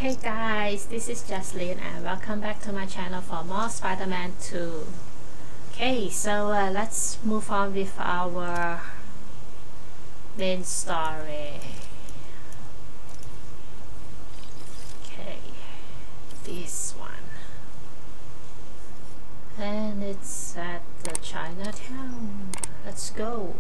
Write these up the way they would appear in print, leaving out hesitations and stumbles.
Hey guys, this is Jesslyn and welcome back to my channel for more Spider-Man 2. Okay, so let's move on with our main story. Okay, this one. And it's at the Chinatown. Let's go.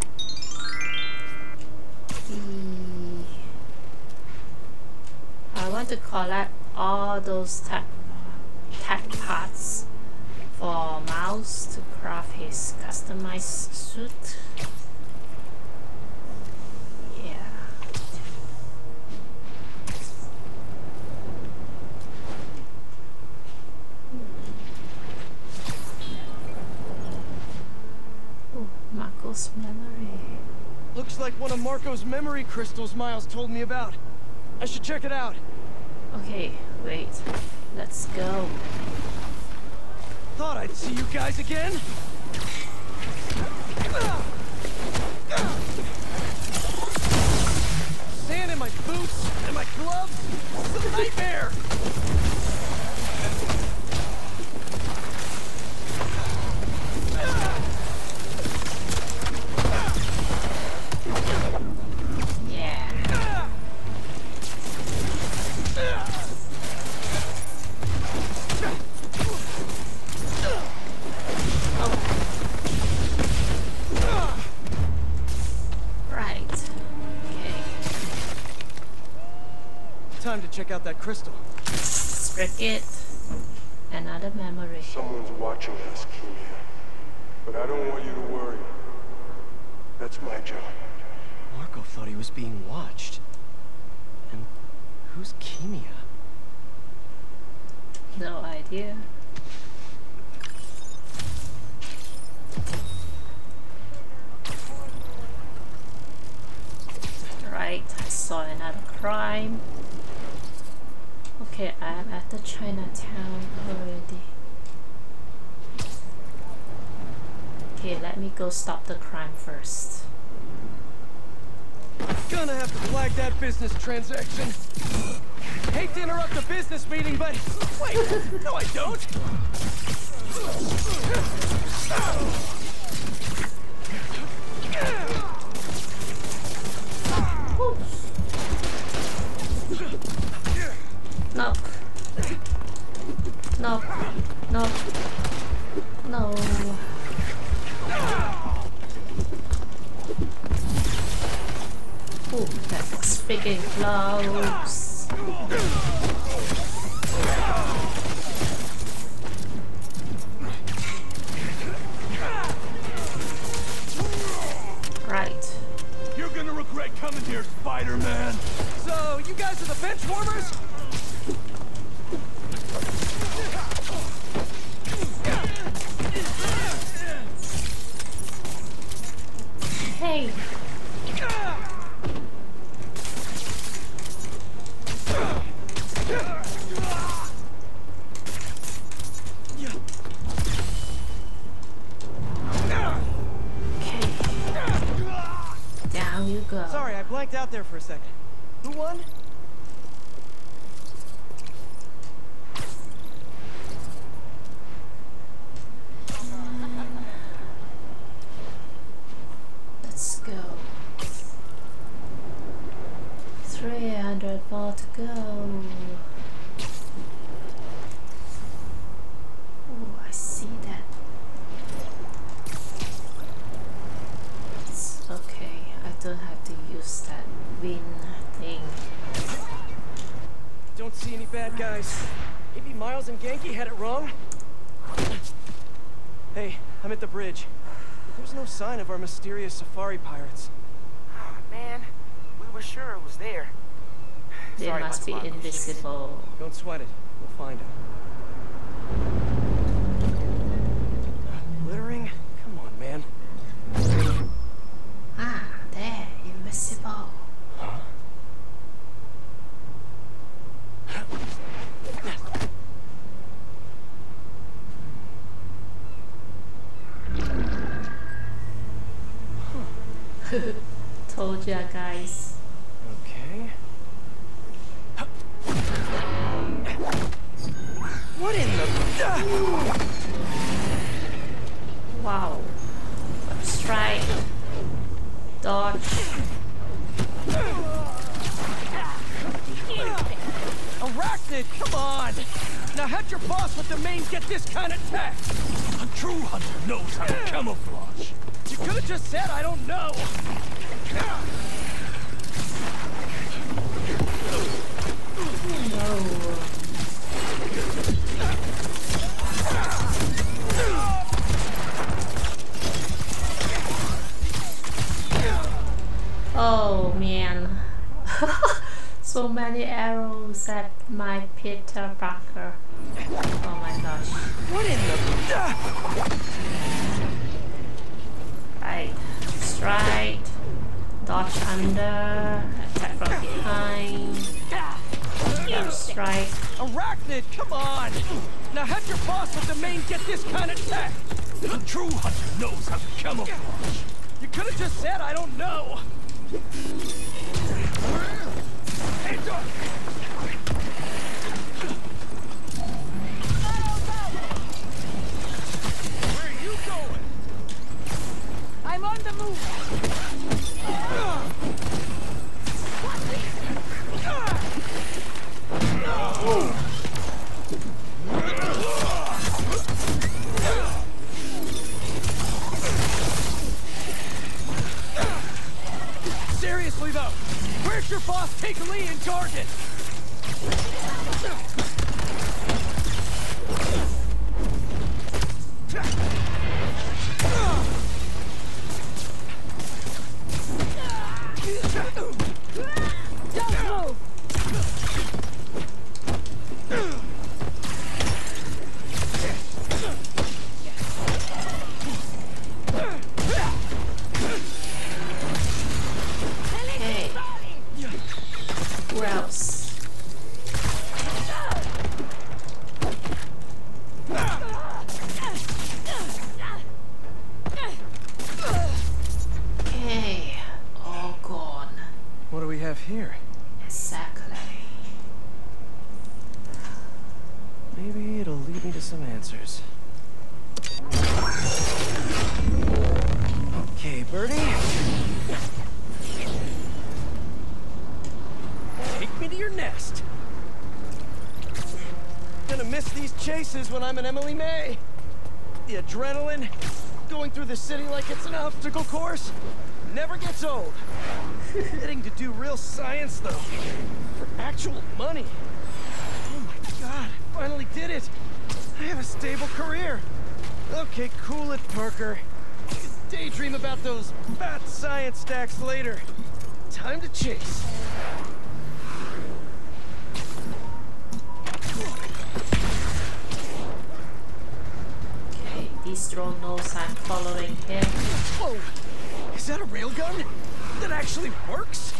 I want to collect all those tech parts for Miles to craft his customized suit. Yeah. Oh, Marko's memory. Looks like one of Marko's memory crystals Miles told me about. I should check it out. Okay, wait. Let's go. Thought I'd see you guys again. Sand in my boots and my gloves. It's a nightmare. Time to check out that crystal. Cricket. Another memory. Someone's watching us, Kimia. But I don't want you to worry. That's my job. Marko thought he was being watched. And who's Kimia? No idea. Right, I saw another crime. Okay, I am at the Chinatown already. Okay, let me go stop the crime first. Gonna have to flag that business transaction. Hate to interrupt the business meeting, but wait, no I don't. No. No. No. No. Ooh, that's freaking close. Right. You're gonna regret coming here, Spider-Man. So, you guys are the bench warmers? Hey. Down you go. Sorry, I blanked out there for a second. Who won? Let's go. 300 more to go. Oh, I see that. It's okay. I don't have to use that win thing. Don't see any bad guys. Maybe Miles and Genki had it wrong? Hey, I'm at the bridge. There's no sign of our mysterious safari pirates. Oh, man, we were sure it was there. They Sorry must be about the Marko. invisible. Don't sweat it. We'll find them. Littering? Come on, man. Ah, there, invisible. Huh? Told ya, guys. Okay. Wow. Strike. Dodge. Arachnid, come on! Now how'd your boss with the main get this kind of tech? A true hunter knows how to camouflage. You could have just said I don't know. Oh man. So many arrows at my Peter Parker. Oh my gosh. What in the... Right. Strike. Dodge under. Attack from behind. Strike. Arachnid, come on! Now how'd your boss with the main get this kind of tech? A true hunter knows how to camouflage. You could have just said I don't know. Hey, dog! Where are you going? I'm on the move. Seriously though, where's your boss take Lee and Gargan? Don't move. Okay. Where else? Okay. All gone. What do we have here? Exactly. Maybe it'll lead me to some answers. Okay, Birdie. Take me to your nest. Gonna miss these chases when I'm an Emily May. The adrenaline, going through the city like it's an obstacle course, never gets old. Getting to do real science, though, for actual money. Oh my God, I finally did it. I have a stable career. Okay, cool it, Parker. You can daydream about those fat science stacks later. Time to chase. Okay, this drone knows I'm following him. Whoa! Is that a railgun? That actually works?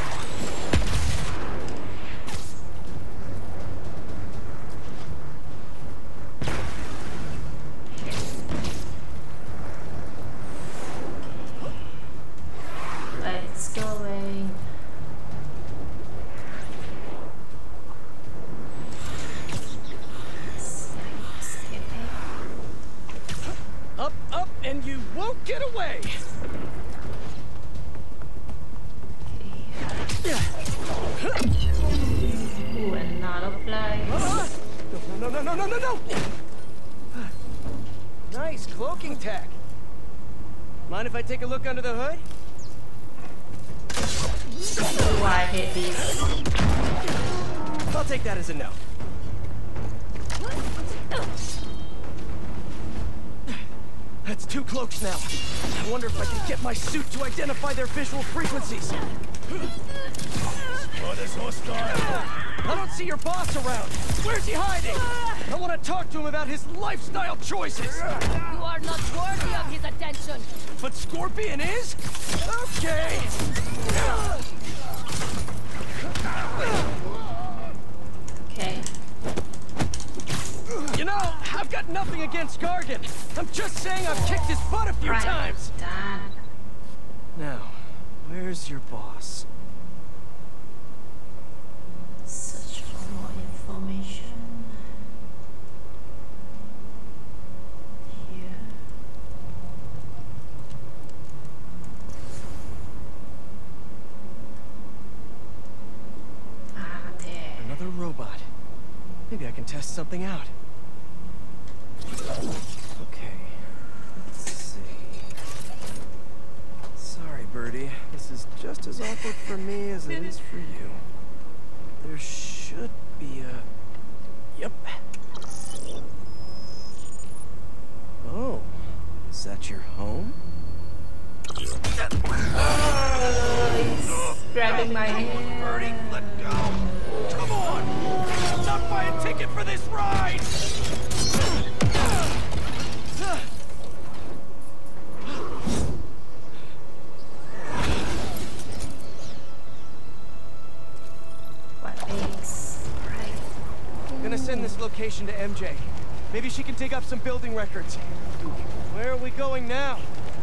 It's going. Up, up, and you won't get away! Ooh, another place. No, no, no, no, no, no, no! Nice cloaking tech. Mind if I take a look under the hood? Ooh, I hate these. I'll take that as a no. That's 2 cloaks now. I wonder if I can get my suit to identify their visual frequencies. What is hostile? I don't see your boss around. Where's he hiding? I want to talk to him about his lifestyle choices. You are not worthy of his attention. But Scorpion is? Okay. Okay. You know, I've got nothing against Gargan. I'm just saying I've kicked his butt a few times. Done. Now, where's your boss? Search for more information. Maybe I can test something out. Okay. Let's see. Sorry, Birdie. This is just as awkward for me as it is for you. There should be a... Yep. Oh. Is that your home? He's grabbing my hand. Birdie, let go! Come on! I'll not buy a ticket for this ride! What makes... Right. Gonna send this location to MJ. Maybe she can dig up some building records. Where are we going now?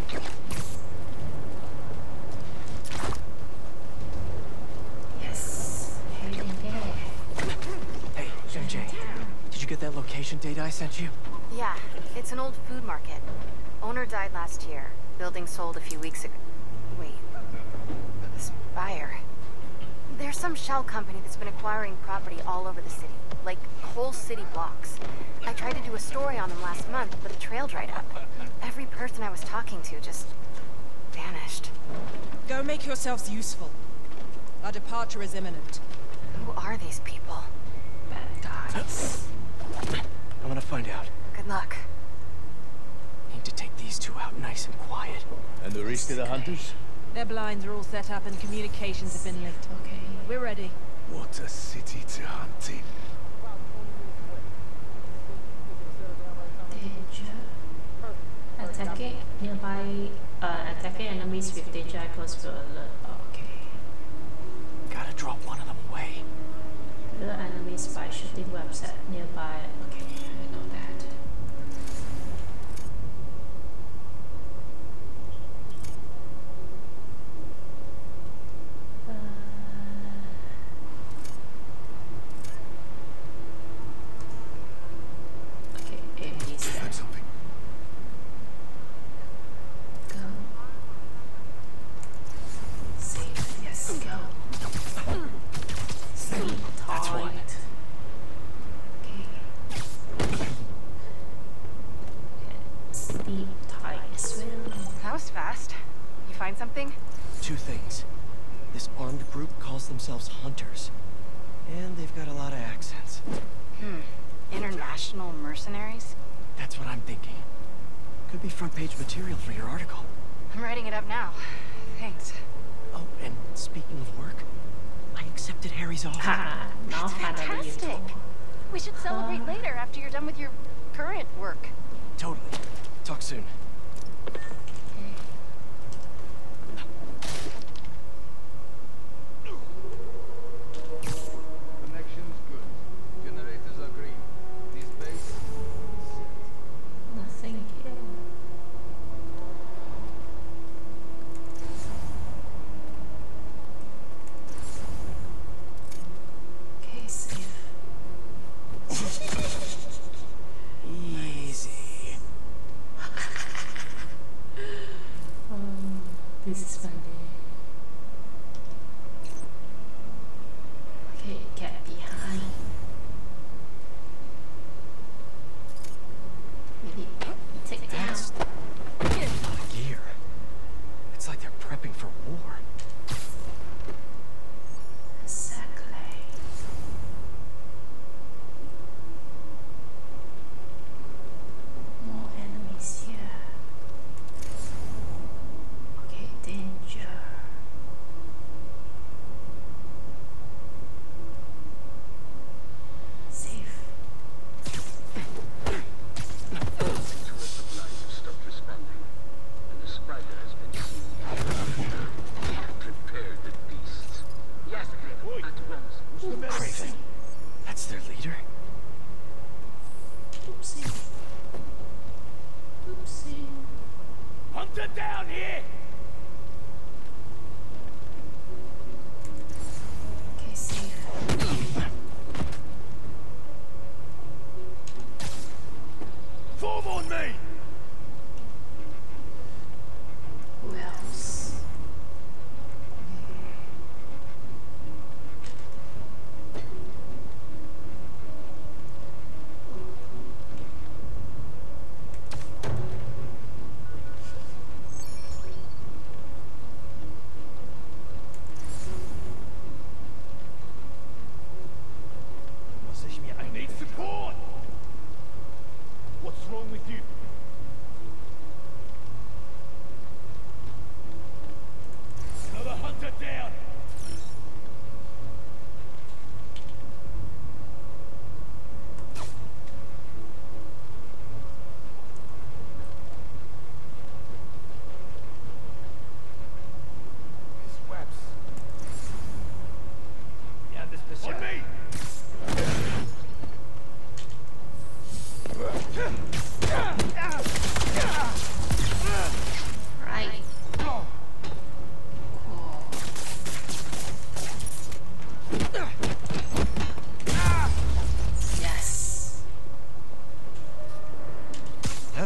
Yes. Heading there. Hey, MJ. Did you get that location data I sent you? Yeah, it's an old food market. Owner died last year. Building sold a few weeks ago. Wait. This buyer. There's some shell company that's been acquiring property all over the city. Like, whole city blocks. I tried to do a story on them last month, but the trail dried up. Every person I was talking to just... vanished. Go make yourselves useful. Our departure is imminent. Who are these people? Bad guys. I'm gonna find out. Good luck. Need to take these two out nice and quiet. And the rest of the hunters? Their blinds are all set up and communications have been linked. Okay. We're ready. What a city to hunt in. Danger. Attacking nearby. Attacking enemies with danger equals to alert. Okay. Gotta drop one of them away. Lure enemies by shooting webs at nearby. Okay, I know that. Okay, enemies there. Found something. Go. Save. Yes, go. Sleep tight. That's one. Okay. And sleep tight as well. That was fast. You find something? Two things. This armed group calls themselves Hunters. And they've got a lot of accents. International mercenaries? That's what I'm thinking. Could be front page material for your article. I'm writing it up now. Thanks. Oh, and speaking of work, I accepted Harry's offer. Haha, now finally you Fantastic. talk. We should celebrate later after you're done with your current work. Totally. Talk soon. Connection's good. Generators are green. This base, Nothing here. Okay, safe. Easy. This is funny. Okay, get behind. Maybe take down. That's a lot of gear. It's like they're prepping for war. Exactly. More enemies here. Okay, danger. Safe. Tourist supplies have stopped responding, and the spider has been seen. We have prepared the beasts. Yes, at once. Craven. That's their leader? Oopsie. Oopsie. Hunter down here! Okay, safe. Form on me! Who else?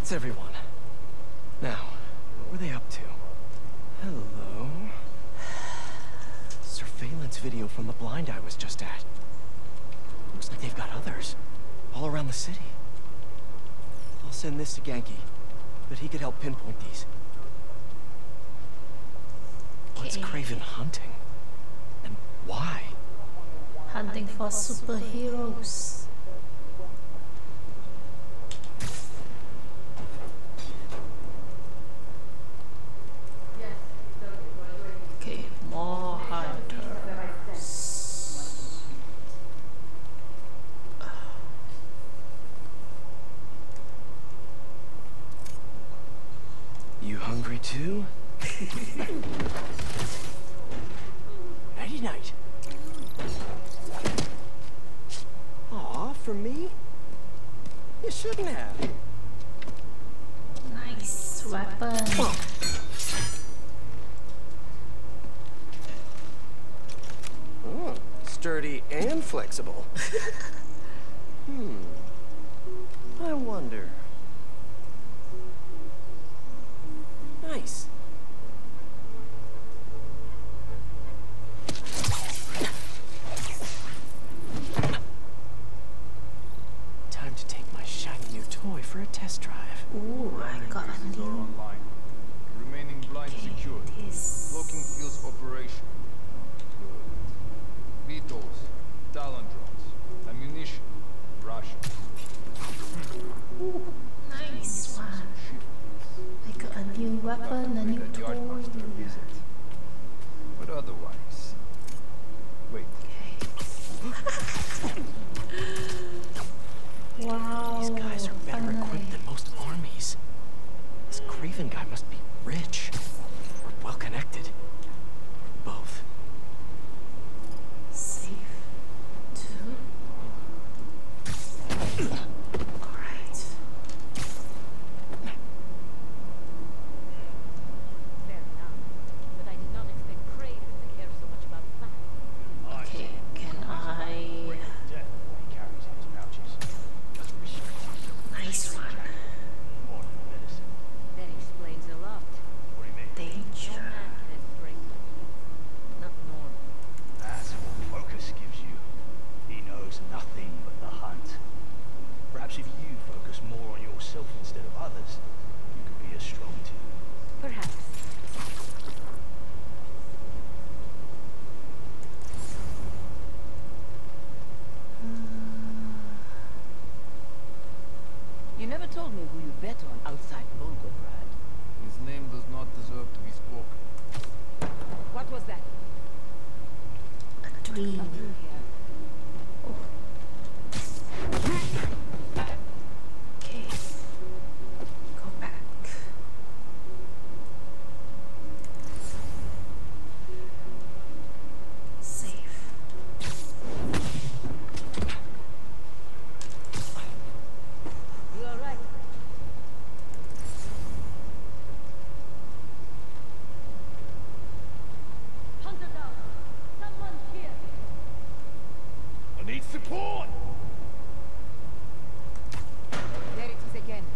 That's everyone. Now, what were they up to? Hello? Surveillance video from the blind I was just at. Looks like they've got others. All around the city. I'll send this to Genki. But he could help pinpoint these. What's Craven hunting? And why? Hunting for superheroes. Okay, more hunters. You hungry too? Nighty night. Aw, for me? You shouldn't have. Nice weapon. Sturdy and flexible. I wonder. Nice. Time to take my shiny new toy for a test drive. Ooh, I got a new. Online. Remaining blind secured. This. Cloaking fields operation. Good. Beetles, Talon drones, ammunition, Russia. Nice one. I got a new weapon, a new toy. But otherwise, wait. Wow. These guys are better equipped than most armies. This Craven guy must be rich. Or well connected. Both. Safe. Two. Alright. But I did not expect Craven to care so much about that. Okay, can I... Nice one. That explains a lot. Danger. Not normal. That's what focus gives you. He knows nothing but the hunt. Perhaps if you focus more on yourself instead of others, you could be as strong too. Perhaps. You never told me who you bet on outside Volgograd. His name does not deserve to be spoken. What was that? A dream. Nothing here. Okay. Go back. Safe. You are right. Hunter down. Someone here. I need support! There it is again.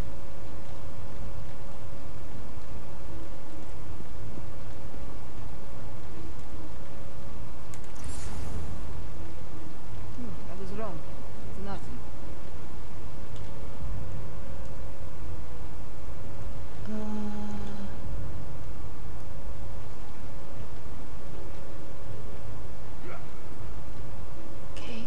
I was wrong. It's nothing. Okay.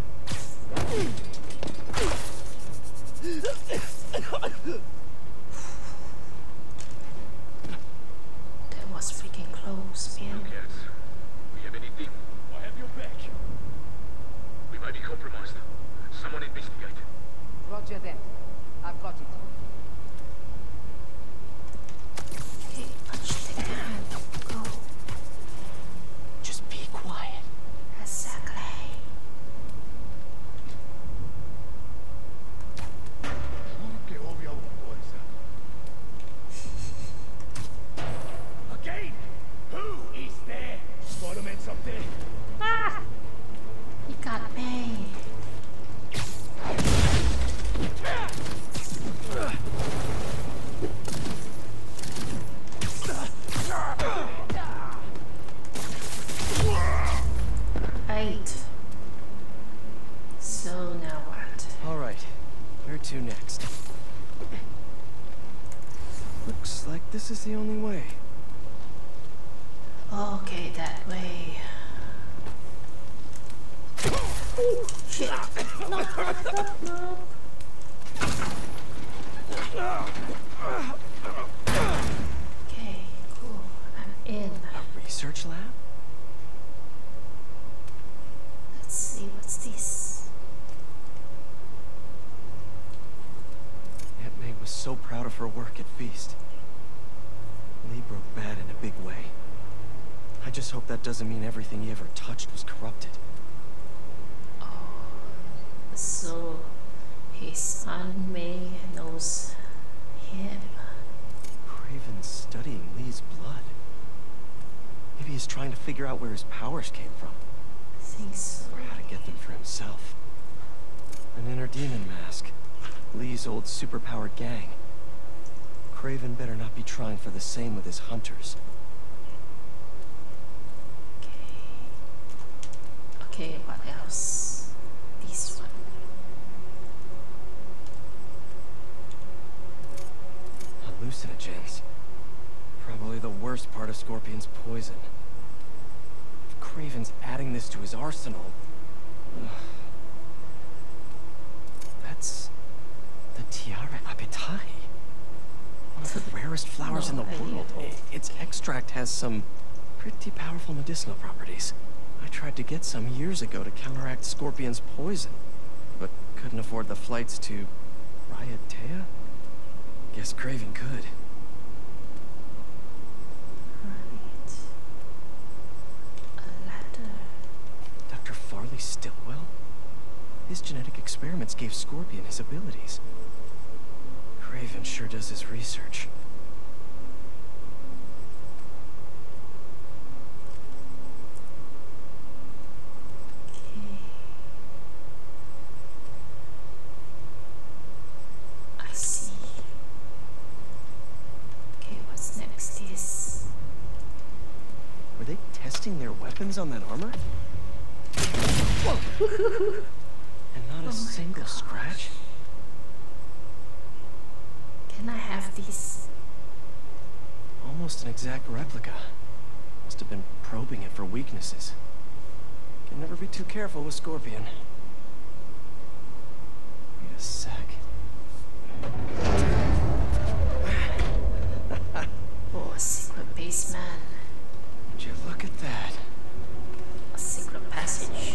That was freaking close, man. Yes. We have anything? I have your back. We might be compromised. Someone investigate. Roger that. I've got it. Okay, punch the gun. Go. Just be quiet. Exactly. Again! Who is there? Spider-Man's up there. Ah! He got me. So now what? Alright, where to next? Looks like this is the only way. Okay, that way. Oh, shit. No, no. Okay, cool. I'm in. A research lab? Let's see, what's this? Aunt May was so proud of her work at Feast. Lee broke bad in a big way. I just hope that doesn't mean everything he ever touched was corrupted. Oh, so his Aunt May knows him. Craven's studying Lee's blood. Maybe he's trying to figure out where his powers came from. I think so. Or how to get them for himself. An inner demon mask. Lee's old superpowered gang. Craven better not be trying for the same with his hunters. Okay, what else? This one. Hallucinogens. Probably the worst part of Scorpion's poison. If Craven's adding this to his arsenal... That's... the Tiara Apetae. One of the rarest flowers in the world. Its extract has some pretty powerful medicinal properties. I tried to get some years ago to counteract Scorpion's poison, but couldn't afford the flights to Raiatea? Guess Craven could. Right. A ladder. Dr. Farley Stillwell? His genetic experiments gave Scorpion his abilities. Craven sure does his research. Okay. I see. Okay, what's next is... Were they testing their weapons on that armor? Whoa! And not a single scratch? Can I have these? Almost an exact replica. Must have been probing it for weaknesses. Can never be too careful with Scorpion. Wait a sec. Oh, a secret basement. Would you look at that? A secret passage.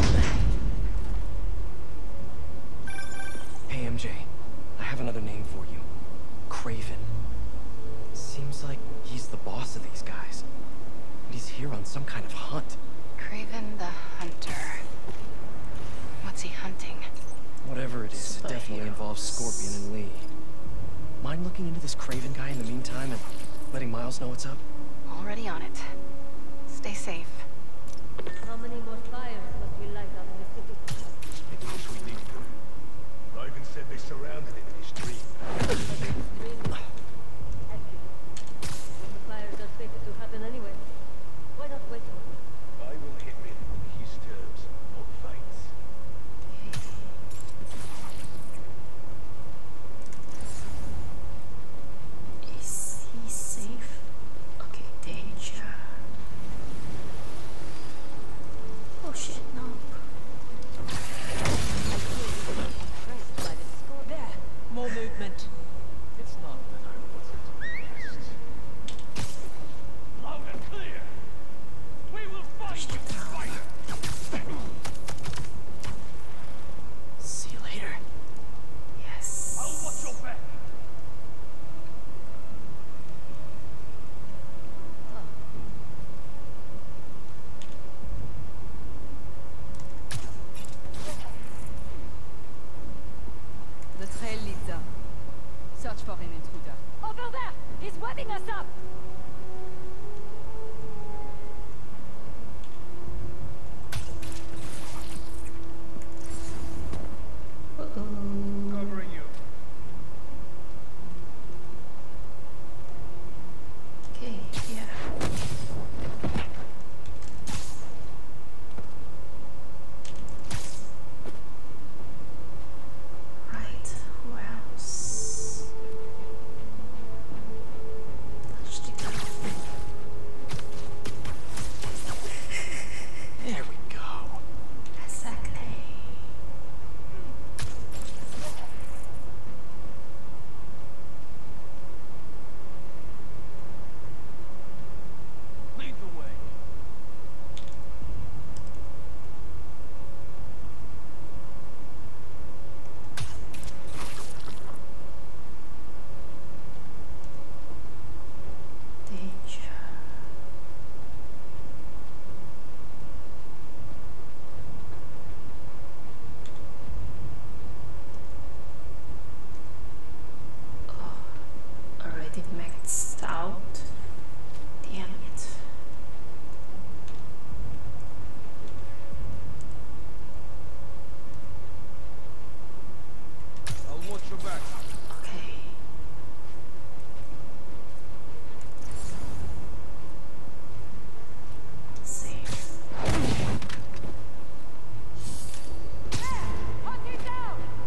Hey, MJ. I have another name for you. Craven. Seems like he's the boss of these guys. And he's here on some kind of hunt. Craven the Hunter. What's he hunting? Whatever it is, it definitely involves Scorpion and Lee. Mind looking into this Craven guy in the meantime and letting Miles know what's up? Already on it. Stay safe. How many more fires must we light up in the city? Because we need to. Raven said they surrounded it in his dream. When the fires are fated to happen anyway, why not wait for them? I will hit him on his terms, not fate's. Is he safe? Okay, danger. Oh shit.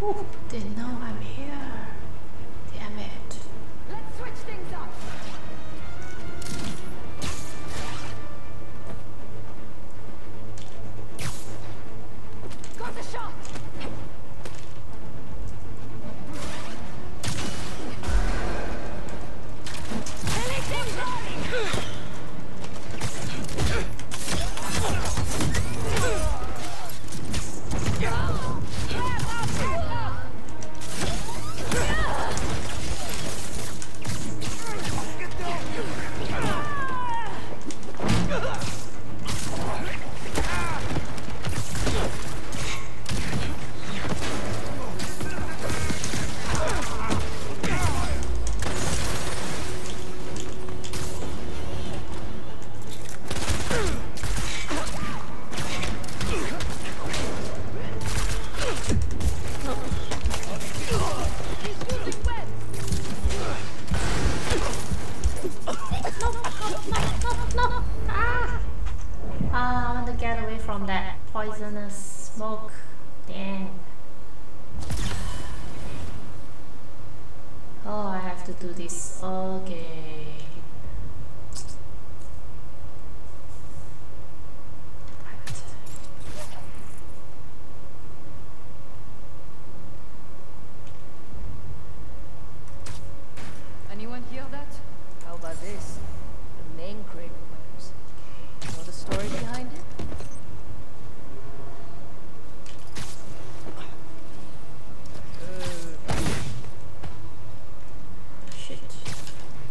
Ooh, didn't know I'm here. Damn it. Let's switch things up. Got the shot. I want to get away from that poisonous smoke. Dang. Oh, I have to do this. Okay. Anyone hear that? How about this? The main crate of weapons. Know the story behind it? Shit.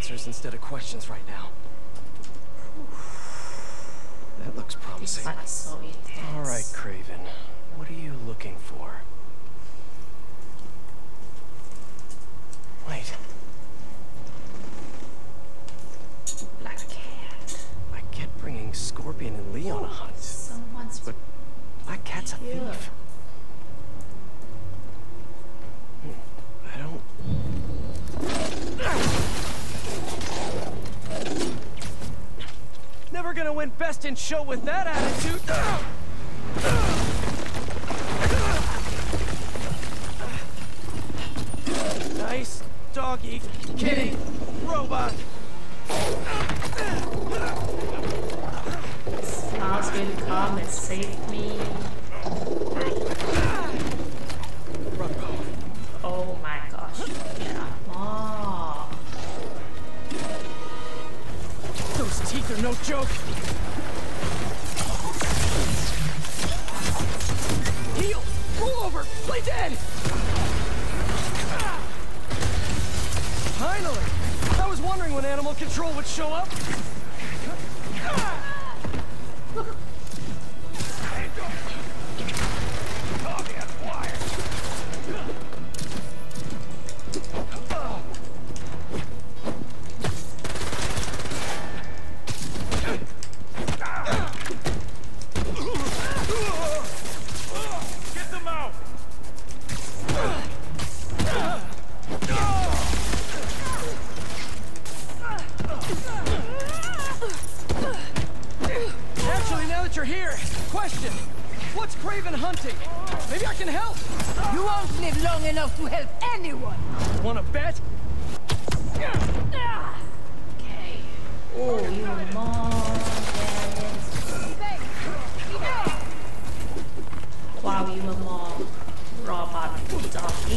answers instead of questions right now. That looks promising. This is so intense. All right, Craven. What are you looking for? Wait. Black cat. I get bringing Scorpion and Lee on a hunt. Someone's But Black Cat's a thief. I don't... Never gonna win best in show with that attitude. Nice doggy, kitty, robot. Smiles will come and save me. Oh my gosh. Yeah. Oh. Those teeth are no joke. Heal! Roll over! Play dead! Finally! I was wondering when animal control would show up. What's Craven hunting? Maybe I can help. You won't live long enough to help anyone. Wanna bet? Okay. Oh, you more wow, you were more robot doggy.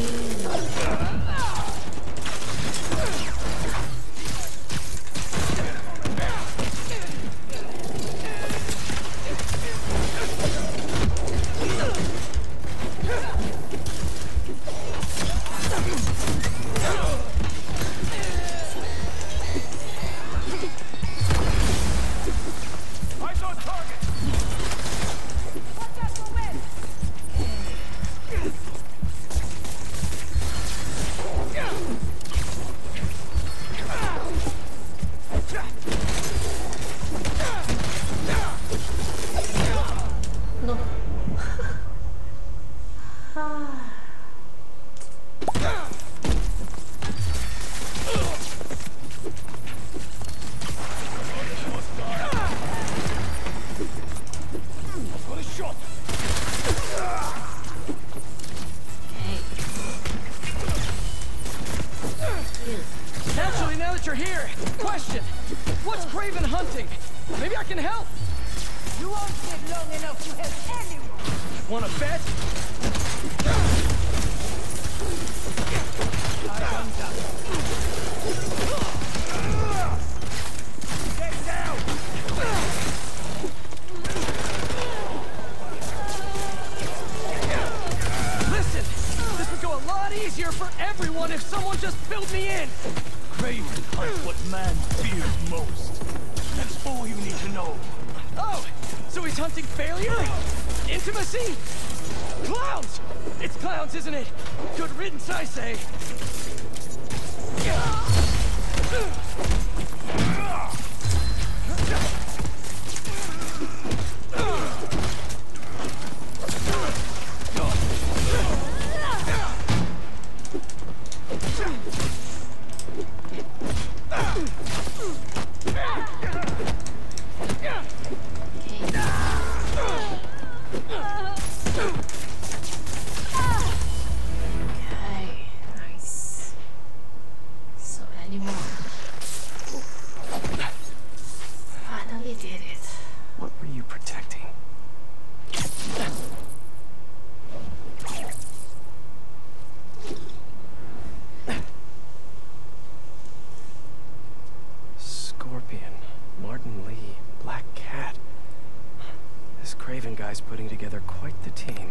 Guy's putting together quite the team.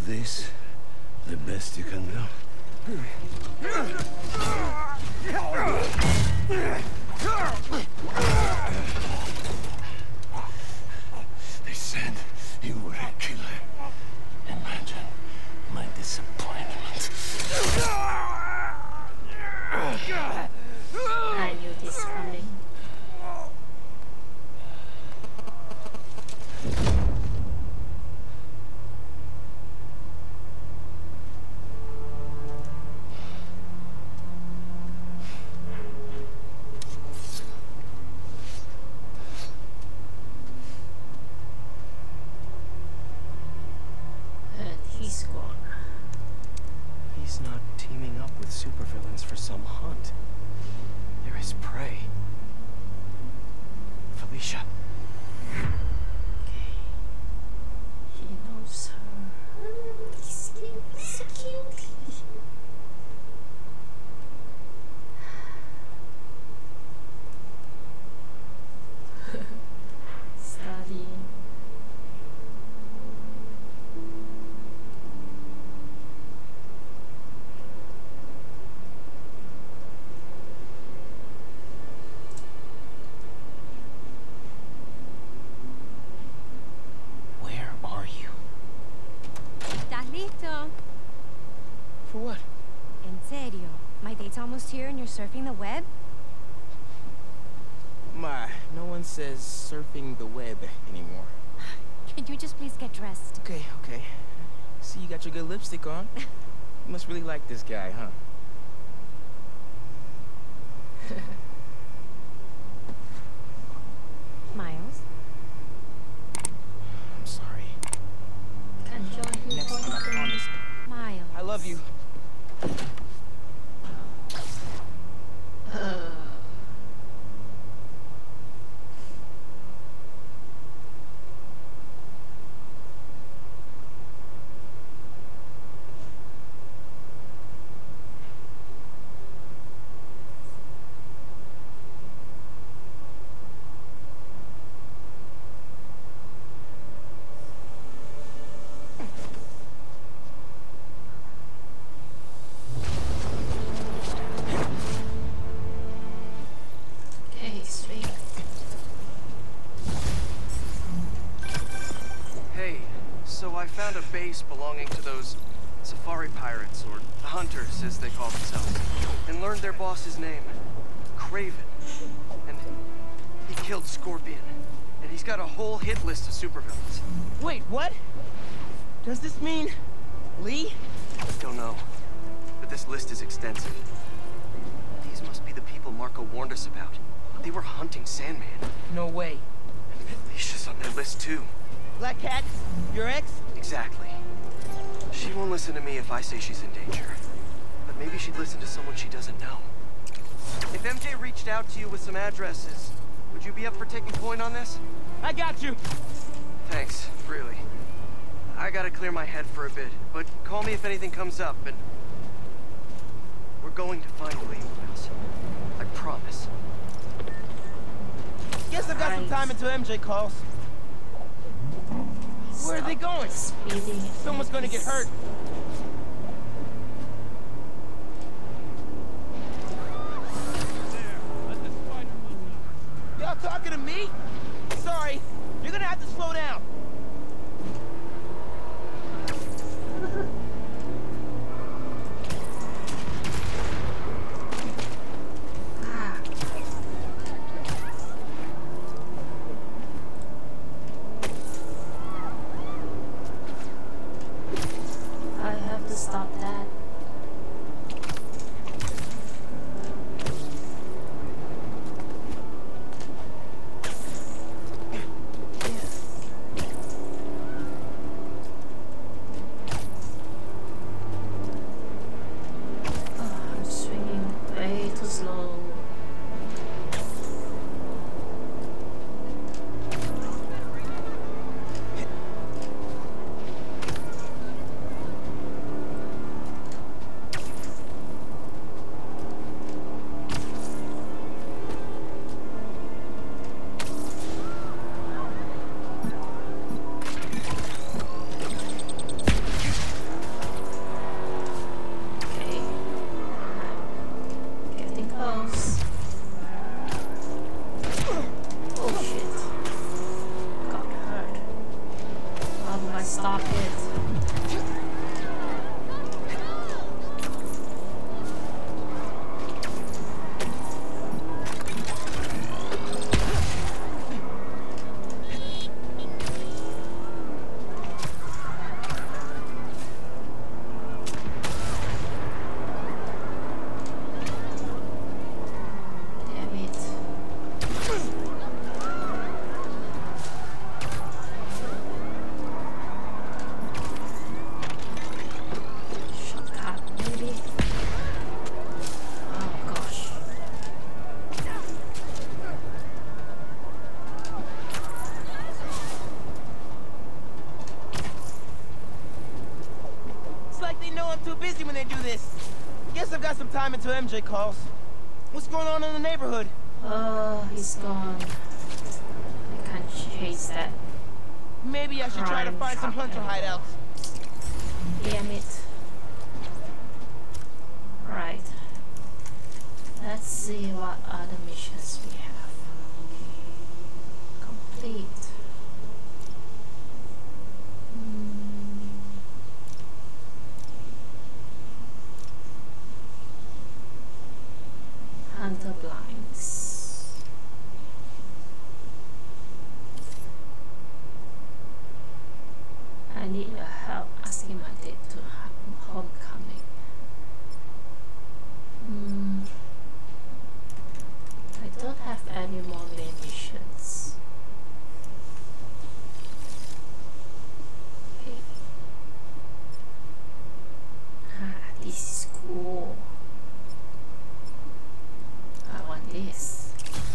this the best you can do? They said you were a killer. Imagine my disappointment. I knew this coming. He's gone. He's not teaming up with supervillains for some hunt. They're his prey. Felicia. Okay. He knows her. He's cute. So cute. Studying. For what? En serio? My date's almost here and you're surfing the web? Ma, no one says surfing the web anymore. Could you just please get dressed? Okay, okay. See, you got your good lipstick on. You must really like this guy, huh? Miles? I'm sorry. Can't join him. Next time, I promise. Miles. I love you. found a base belonging to those safari pirates, or hunters as they call themselves, and learned their boss's name, Craven. And he killed Scorpion, and he's got a whole hit list of supervillains. Wait, what? Does this mean Lee? Don't know, but this list is extensive. These must be the people Marko warned us about. They were hunting Sandman. No way. And Felicia's on their list too. Black Cat? Your ex? Exactly. She won't listen to me if I say she's in danger. But maybe she'd listen to someone she doesn't know. If MJ reached out to you with some addresses, would you be up for taking point on this? I got you! Thanks, really. I gotta clear my head for a bit, but call me if anything comes up, and... we're going to find Lee, Miles. I promise. Guess I've got some time until MJ calls. Where are they going? Someone's gonna get hurt. Y'all talking to me? Sorry, you're gonna have to slow down. stop it. Time until MJ calls. What's going on in the neighborhood? Oh, he's gone. I can't chase that. Maybe I should try to find some hunter hideouts. Damn it. Right. Let's see what other missions we have. Complete. Hunter blinds. I need your help asking my date to homecoming. I don't have any more main missions. Okay. This is cool. I want this.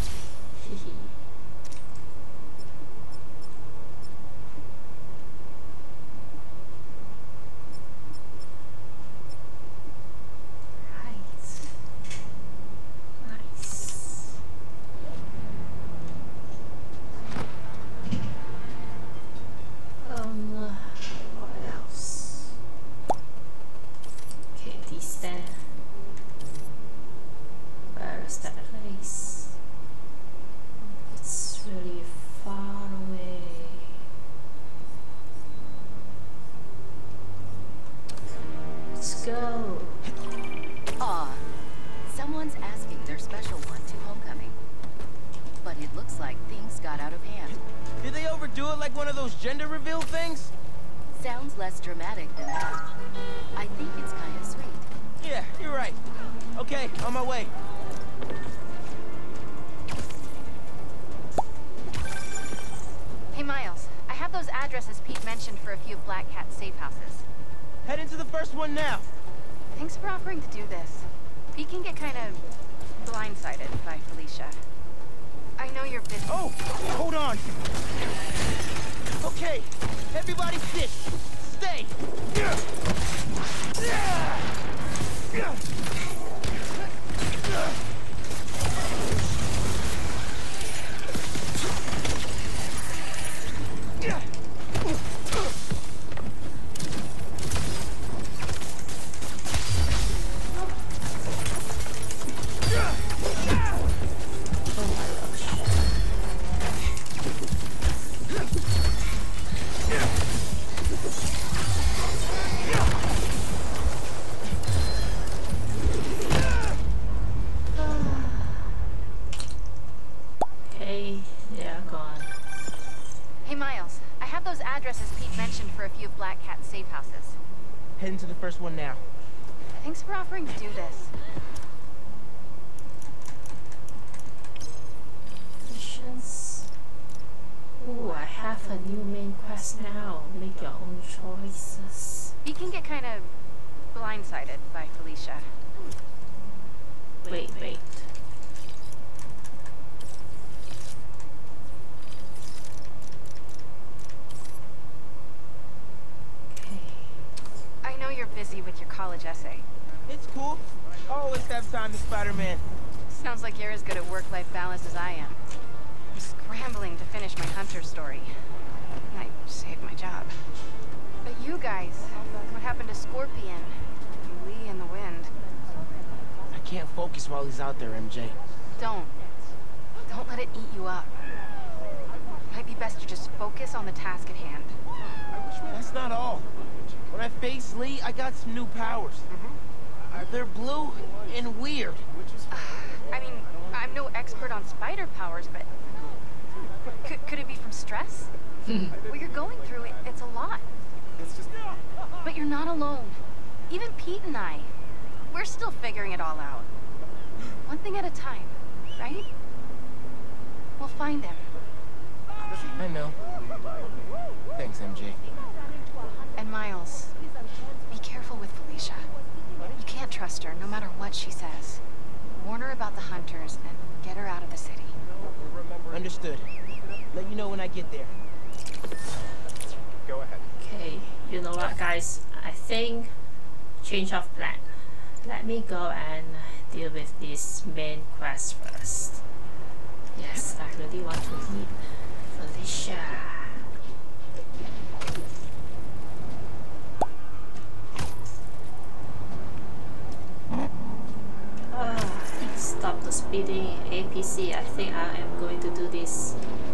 Gender reveal things? Sounds less dramatic than that. I think it's kind of sweet. Yeah, you're right. Okay, on my way. Hey Miles, I have those addresses Pete mentioned for a few Black Cat safe houses. Head into the first one now. Thanks for offering to do this. Pete can get kind of blindsided by Felicia. I know you're busy. Oh, hold on. Okay, everybody sit. Stay. Head into the first one now. Thanks for offering to do this. Missions. Ooh, I have a new main quest now. Make your own choices. You can get kind of blindsided by Felicia. Wait. Busy with your college essay. It's cool. I always have time to Spider-Man. Sounds like you're as good at work-life balance as I am. I'm scrambling to finish my Hunter story. I saved my job. But you guys, what happened to Scorpion? Lee in the wind. I can't focus while he's out there, MJ. Don't let it eat you up. Might be best to just focus on the task at hand. accomplishment? That's not all. When I faced Lee, I got some new powers. They're blue and weird. I mean, I'm no expert on spider powers, but could it be from stress? What you're going through, it's a lot. But you're not alone. Even Pete and I, we're still figuring it all out. One thing at a time, right? We'll find him. I know. Thanks, MJ. And Miles, be careful with Felicia. You can't trust her, no matter what she says. Warn her about the hunters and get her out of the city. Understood. Let you know when I get there. Go ahead. Okay, you know what, guys? I think change of plan. Let me go and deal with this main quest first. Yes, I really want to meet Felicia. Stop the speeding APC. I think I am going to do this.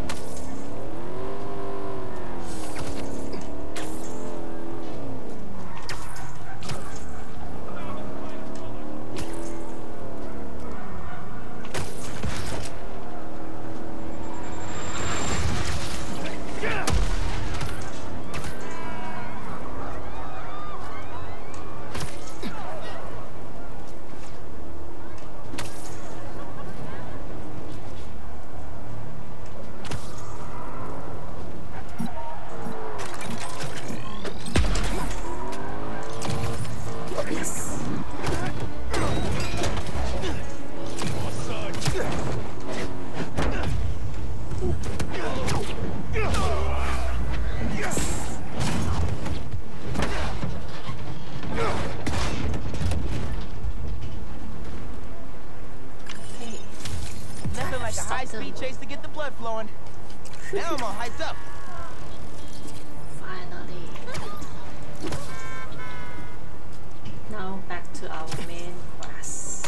Chase to get the blood flowing. Now I'm all hyped up. Finally. Now back to our main quest.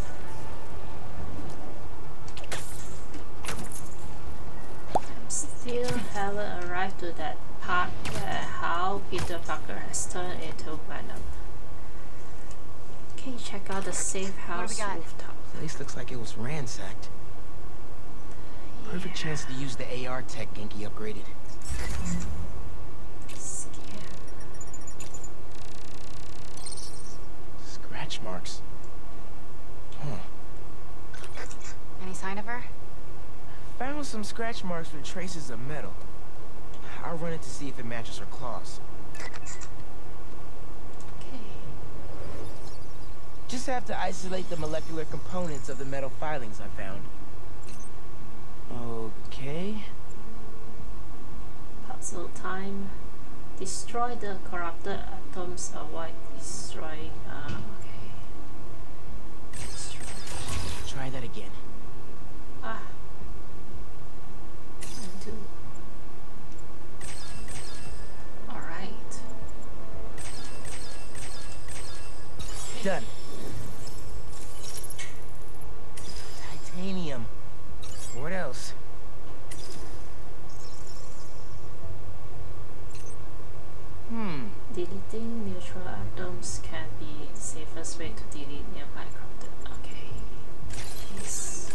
Still haven't arrived to that part where how Peter Parker has turned into Venom. Can you check out the safe house rooftop? Place looks like it was ransacked. Perfect chance to use the AR tech Genki upgraded. Scan. Scratch marks. Huh. Any sign of her? Found some scratch marks with traces of metal. I'll run it to see if it matches her claws. Okay. Just have to isolate the molecular components of the metal filings I found. Okay. Puzzle time. Destroy the corrupted atoms. Avoid destroying. Okay. Destroy. Try that again. Ah. Undo. Alright. Done. Titanium. What else? Deleting neutral atoms can be the safest way to delete nearby corrupted. Okay. Yes.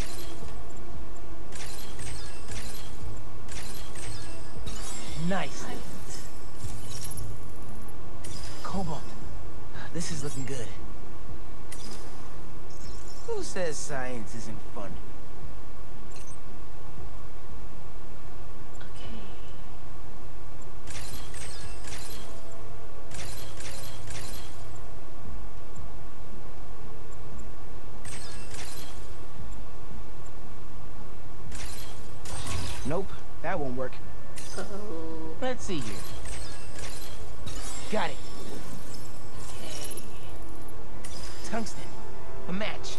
Nice. Right. Cobalt. This is looking good. Who says science isn't fun? Nope, that won't work. Uh-oh. Let's see here. Got it. Okay. Tungsten. A match.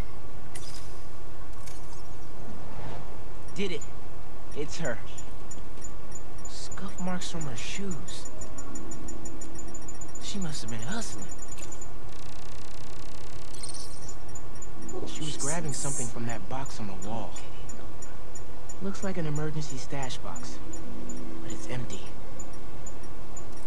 Did it. It's her. Scuff marks from her shoes. She must have been hustling. She was grabbing something from that box on the wall. Looks like an emergency stash box, but it's empty.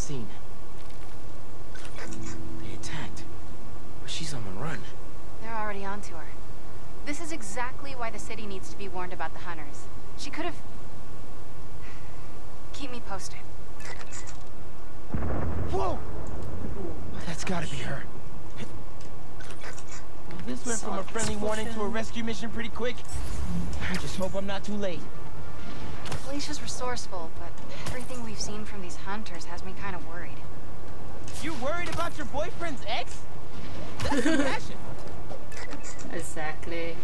scene. They attacked. But she's on the run. They're already onto her. This is exactly why the city needs to be warned about the hunters. She could have... Keep me posted. Whoa! That's gotta be her. Well, this went from a friendly warning to a rescue mission pretty quick. I just hope I'm not too late. Felicia's resourceful, but everything we've seen from these hunters has me kind of worried. You're worried about your boyfriend's ex? That's compassion. Exactly.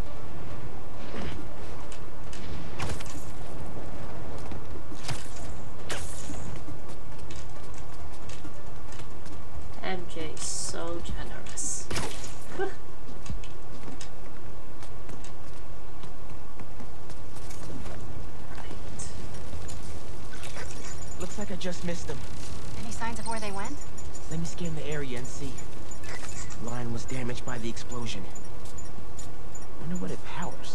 MJ is so generous. Looks like I just missed them. Any signs of where they went? Let me scan the area and see. The line was damaged by the explosion. Wonder what it powers.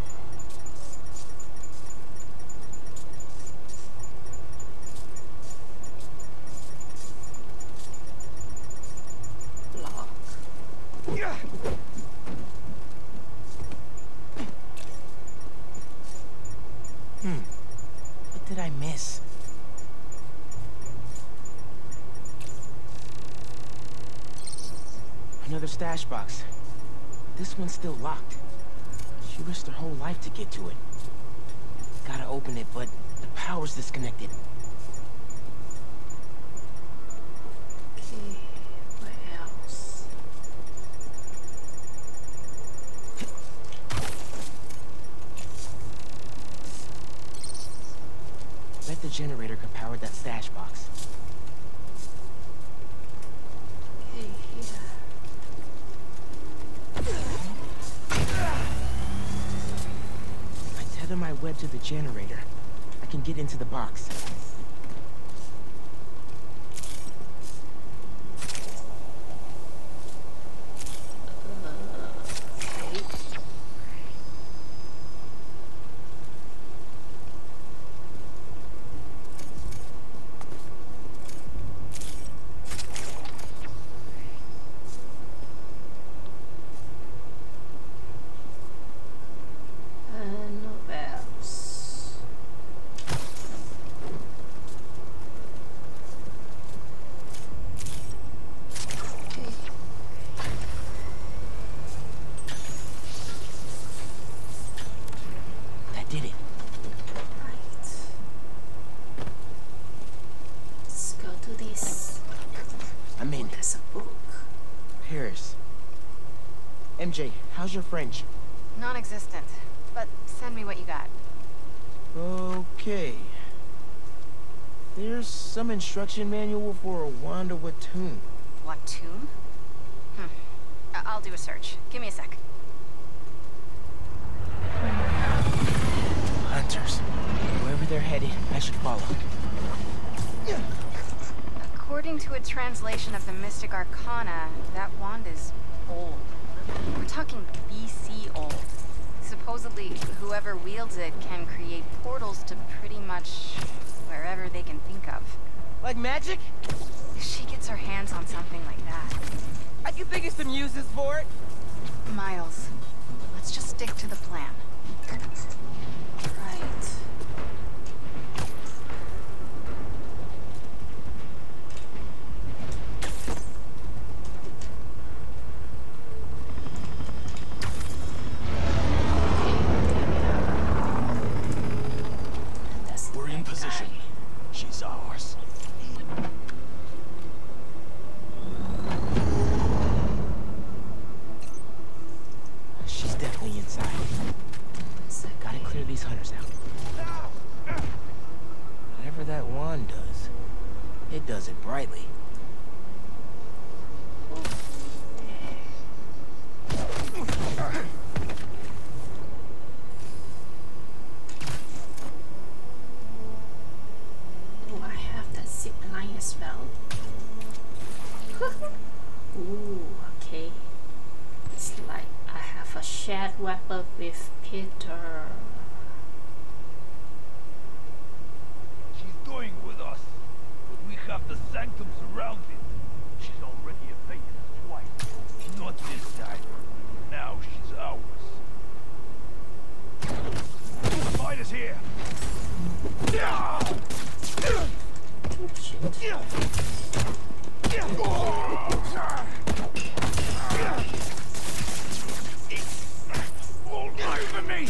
Lock. What did I miss? Another stash box. This one's still locked. She risked her whole life to get to it. Gotta open it, but the power's disconnected. Okay, where else? Bet the generator could power that stash box. Okay, here. I tether my web to the generator. I can get into the box. MJ, how's your French? Non-existent, but send me what you got. Okay. There's some instruction manual for a wand of Watoon. Watoon? I'll do a search. Give me a sec. Hunters. Wherever they're headed, I should follow. According to a translation of the Mystic Arcana, that wand is old. We're talking BC old. Supposedly, whoever wields it can create portals to pretty much wherever they can think of. Like magic? If she gets her hands on something like that... I can think of some uses for it. Miles, let's just stick to the plan. Right. We're in position. She's ours. She's definitely inside. Gotta clear these hunters out. Whatever that wand does, it does it brightly. Oh, I have that zip line as well. Ooh, okay. It's like I have a shared weapon with Peter. She's going with us, but we Half the sanctum surrounded. She's already evaded us twice. Not this time. Now she's ours. The fight is here. All over me.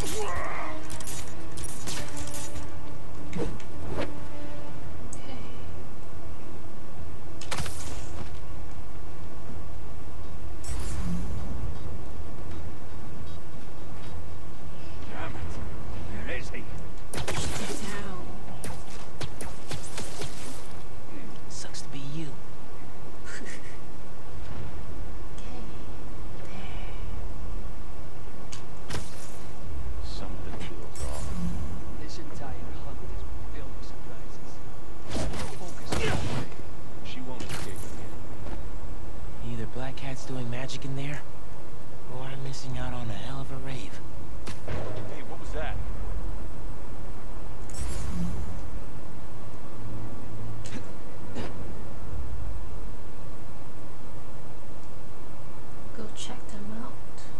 Doing magic in there, or I'm missing out on a hell of a rave. Hey, what was that? Go check them out.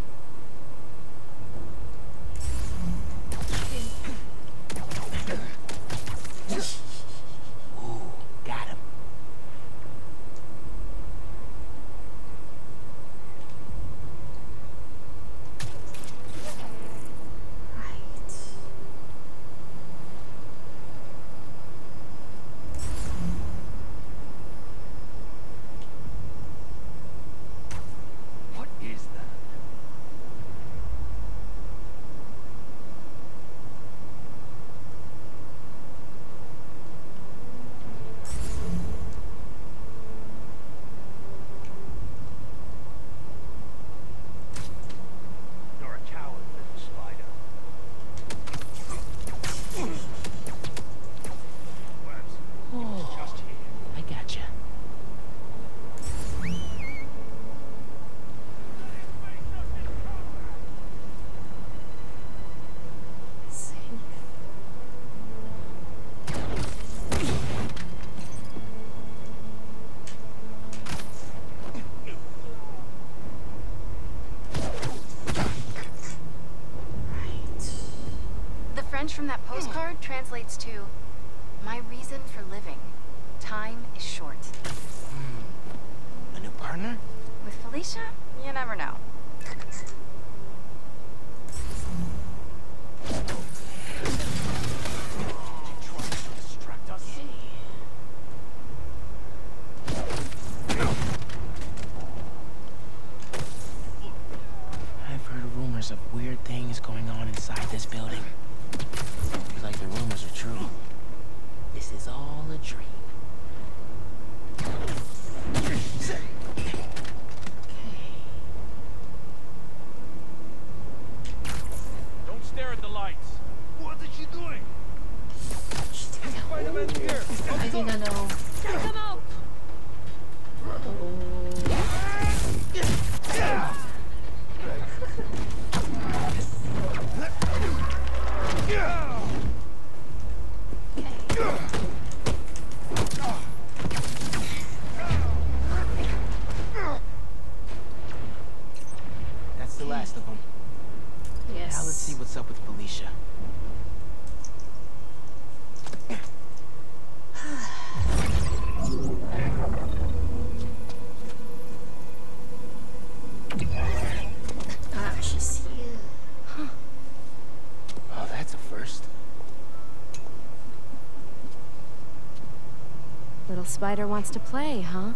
Ooh, got him. From that postcard translates to, my reason for living. Time is short. A new partner? With Felicia, you never know. I've heard rumors of weird things going on inside this building. Like the rumors are true. This is all a dream. Don't stare at the lights. What is she doing? Spider-Man here. I think I know. Come out! That's the last of them. Yes. Now let's see what's up with Felicia. She's here. Oh, that's a first. Little spider wants to play, huh?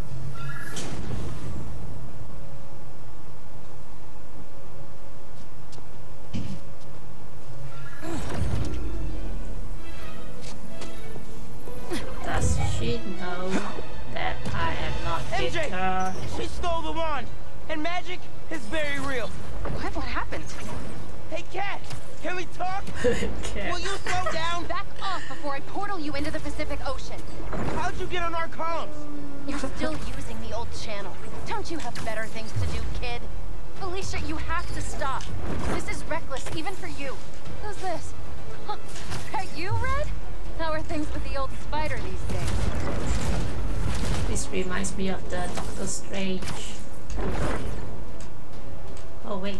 Does she know that I am not with her? She stole the wand, and magic is very real. What happened? Hey, Cat, can we talk? Will you slow down? Back off before I portal you into the Pacific Ocean. How'd you get on our comms? You're still using the old channel. Don't you have better things to do, kid? Felicia, you have to stop. This is reckless, even for you. Who's this? Huh. Are you Red? How are things with the old spider these days? This reminds me of the Doctor Strange. Oh wait.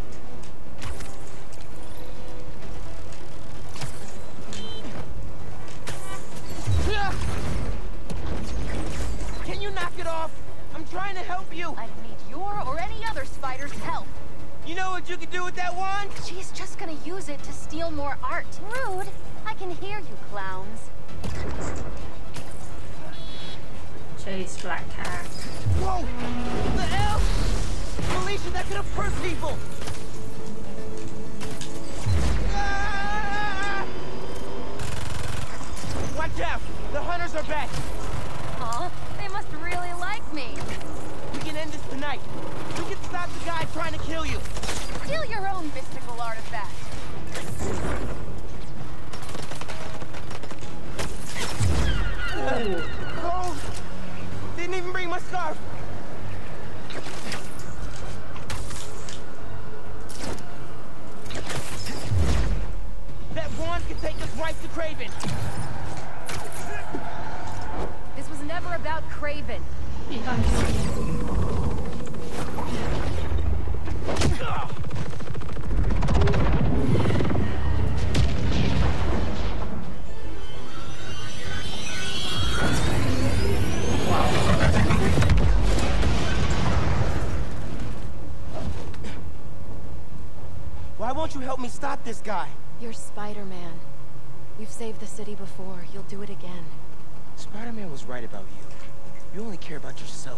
Can you knock it off? I'm trying to help you. I don't need your or any other spider's help. You know what you can do with that wand? She's just gonna use it to steal more art. Rude. I can hear you, clowns. Chase black cat. Whoa! What the hell? Felicia, that could have hurt people! Ah! Watch out! The hunters are back! Huh? They must really like me. We can end this tonight. We can stop the guy trying to kill you. Steal your own mystical artifact. Oh! Didn't even bring my scarf! That wand can take us right to Craven! This was never about Craven. Why won't you help me stop this guy? You're Spider-Man. You've saved the city before. You'll do it again. Spider-Man was right about you. You only care about yourself.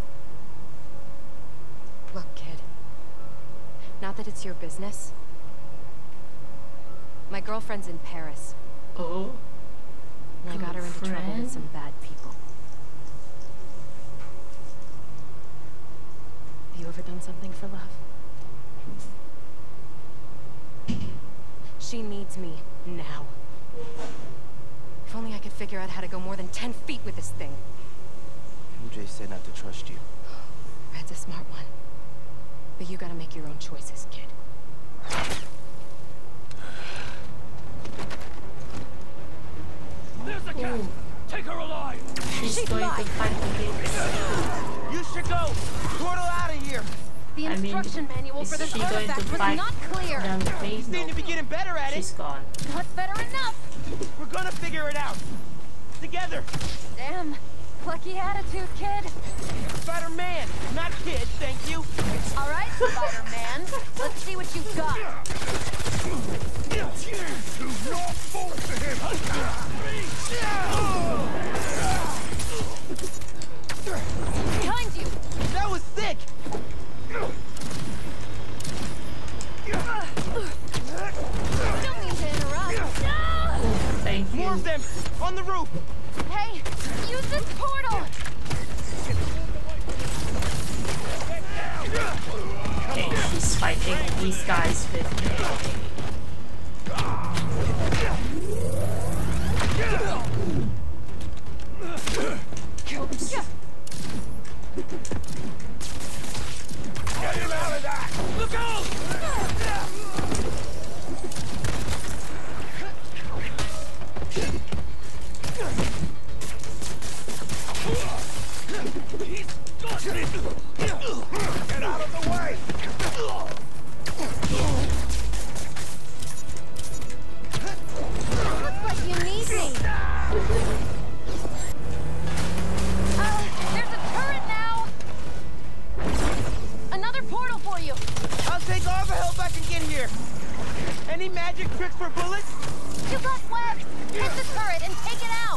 Look, kid. Not that it's your business. My girlfriend's in Paris. Oh. And I got her into trouble with some bad people. Have you ever done something for love? She needs me now. If only I could figure out how to go more than 10 feet with this thing. MJ said not to trust you. Red's a smart one. But you gotta make your own choices, kid. There's the cat! Take her alive! She's going to fight again. You should go! Portal out of here! The instruction manual for this artifact was not clear. You seem to be getting better at it. She's gone. Not better enough. We're gonna figure it out. Together. Damn. Plucky attitude, kid. Spider-Man, not kid, thank you. All right, Spider-Man. Let's see what you've got. Behind you. That was sick. Don't mean to interrupt. Thank you. More of them on the roof. Hey, use this portal. Okay, she's fighting these guys with me. Oops. Get him out of that! Look out! He's got it! Get out of the way! Looks like you need me. There's a turret now. Another portal for you. I'll take all the help I can get here. Any magic tricks for bullets? You got webs. Hit the turret and take it out.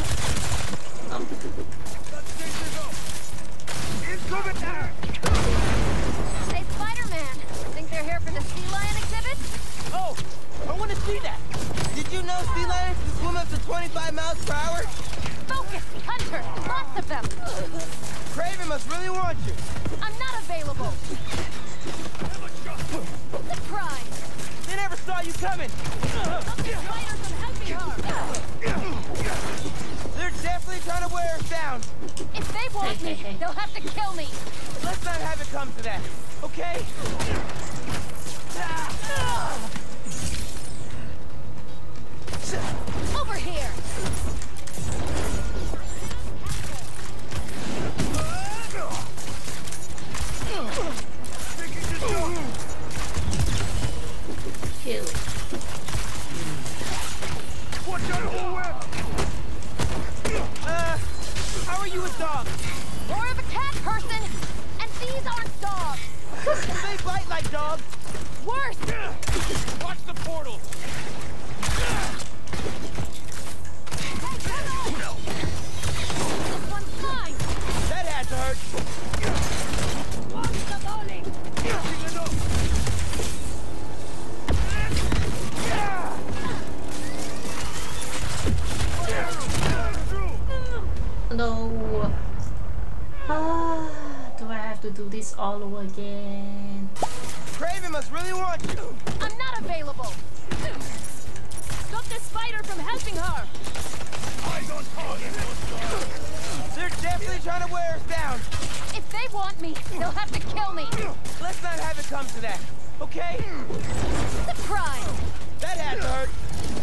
Hey, Spider-Man. Think they're here for the sea lion exhibit? Oh, I want to see that. Did you know sea lions can swim up to 25 miles per hour? Focus, Hunter. Lots of them. Craven must really want you. I'm not available. Surprise. They never saw you coming. They're definitely trying to wear us down. If they want me, they'll have to kill me. Let's not have it come to that, okay? Over here! Kill it. Watch out for the web! How are you a dog? More of a cat person, and these aren't dogs! They bite like dogs! Worse! Watch the portal! This one's mine! That had to hurt! Watch the bowling! No. Do I have to do this all over again? Craven must really want you! I'm not available! Stop this spider from helping her! Eyes on target! They're definitely trying to wear us down! If they want me, they'll have to kill me! Let's not have it come to that, okay? Surprise! That had to hurt!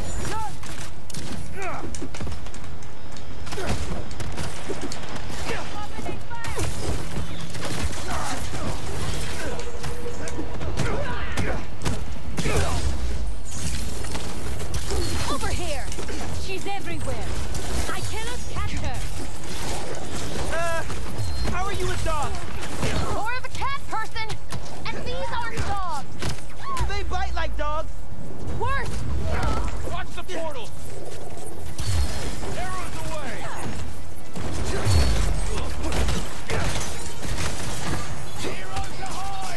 Over here! She's everywhere! I cannot catch her! How are you a dog? More of a cat person, and these aren't dogs! Do they bite like dogs? Worse! Watch the portal! Arrows away! Heroes to hide!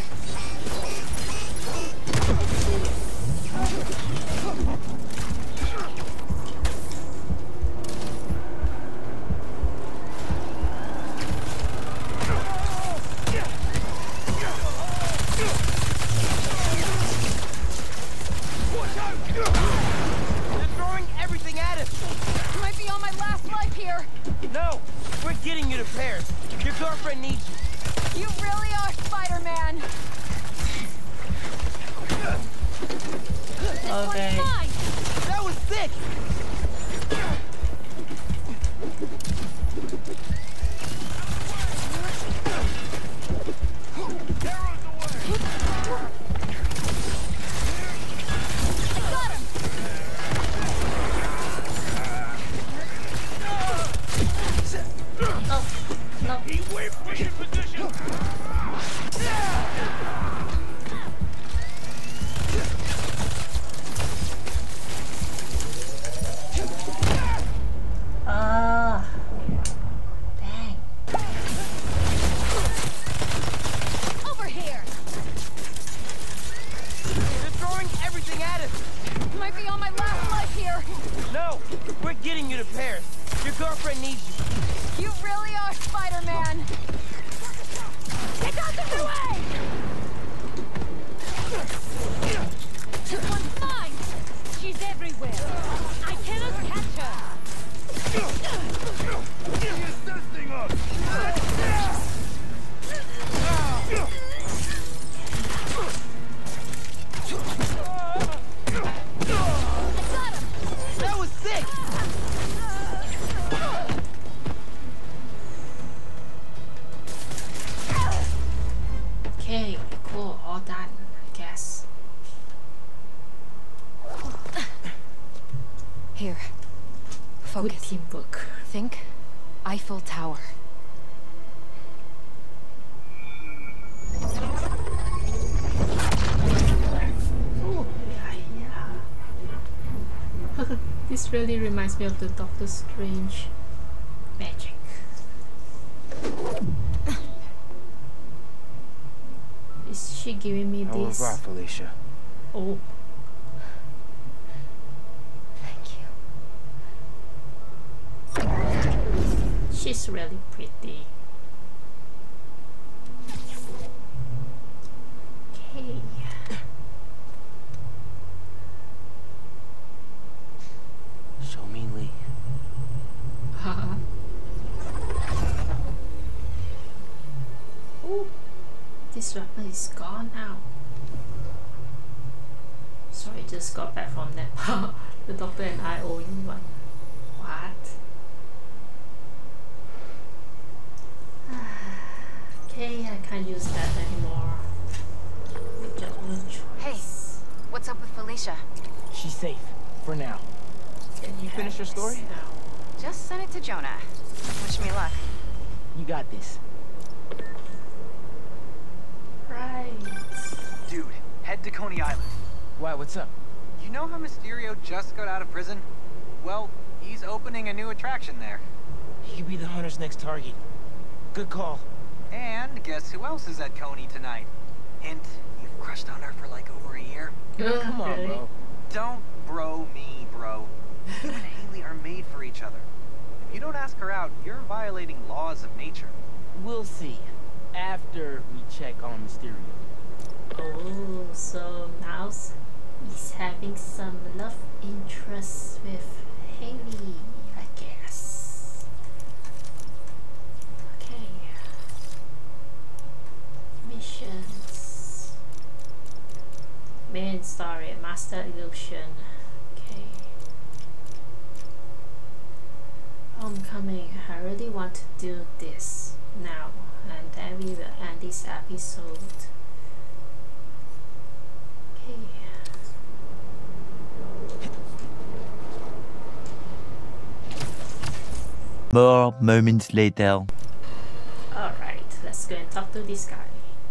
They're throwing everything at us! You might be on my last life here! No! We're getting you to Paris. Your girlfriend needs you. You really are Spider-Man! This Okay. one's mine! That was sick! Arrows away! I got him! Oh, no. Keep away from pushing position! Dang. Over here! They're throwing everything at us. You might be on my last life here! No! We're getting you to Paris. Your girlfriend needs you. You really are Spider-Man! Get out of the way! This one's mine! She's everywhere! I cannot catch her! He is testing us! I got him! That was sick! Okay, cool. All done, I guess. Here. Good Focus. teamwork. Think Eiffel Tower. Oh, yeah. This really reminds me of the Doctor Strange magic. Is she giving me Au this? revoir, Felicia. Oh. Thank you. She's really pretty. Okay. Show me Lee. Oh, this weapon is gone now. Sorry, just got back from Nepal. The doctor and I owe you one. What? Okay, I can't use that anymore. Make your own choice. Hey, what's up with Felicia? She's safe, for now. You finished your story? Just sent it to Jonah. Wish me luck. You got this. Right. Dude, head to Coney Island. Why, what's up? You know how Mysterio just got out of prison? Well, he's opening a new attraction there. He could be the hunter's next target. Good call. And guess who else is at Coney tonight? Hint, you've crushed on her for like over a year. Come on, really? bro. Don't bro me, bro. You and Haley are made for each other. If you don't ask her out, you're violating laws of nature. We'll see. After we check on Mysterio. Oh, so now he's having some love interest with Haley, I guess. Okay. Missions. Main story, Master Illusion. Okay. Homecoming. I really want to do this now, and then we will end this episode. Okay. More moments later. Alright, let's go and talk to this guy.